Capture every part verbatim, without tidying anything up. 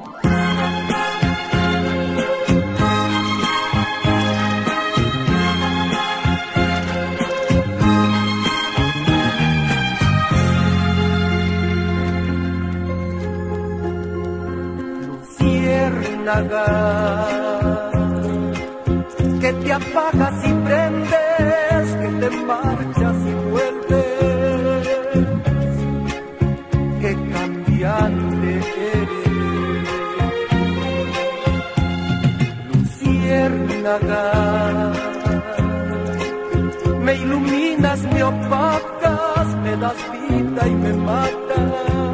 Que te apagas y prendes, que te marchas y vuelves, que cambiante eres. Luciérnaga, me iluminas, me opacas, me das vida y me matas.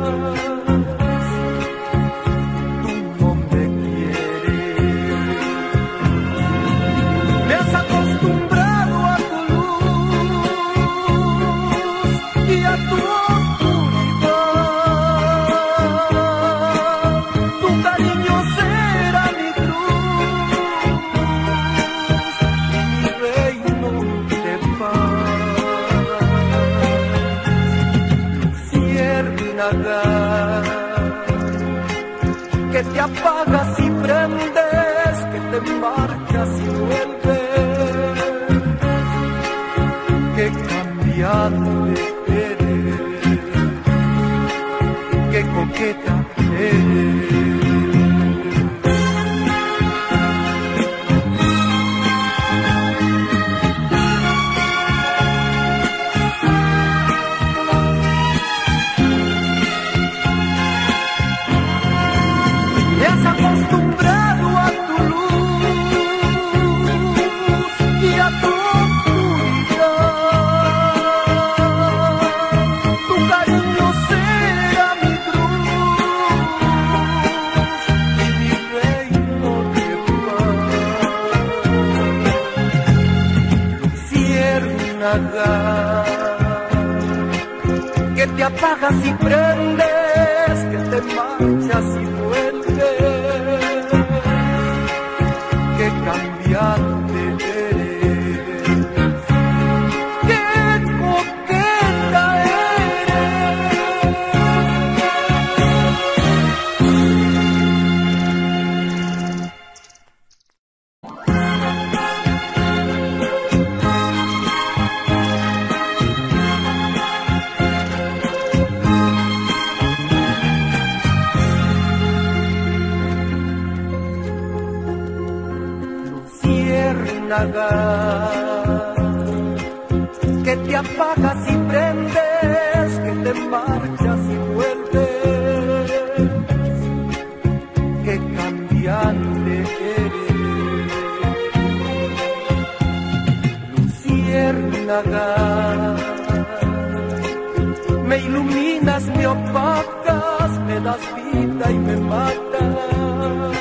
Que te apagas y prendes, que te marchas y vuelves, que cambiante eres, que coqueta eres. Acostumbrado a tu luz y a tu oscuridad, tu cariño será mi cruz y mi reino de paz. Luciérnaga, que te apagas y prendes, que te marchas y vuelves, que cambiante eres, que coqueta que te apagas y prendes, que te marchas y vuelves, que cambiante eres. Luciérnaga, me iluminas, me opacas, me das vida y me matas.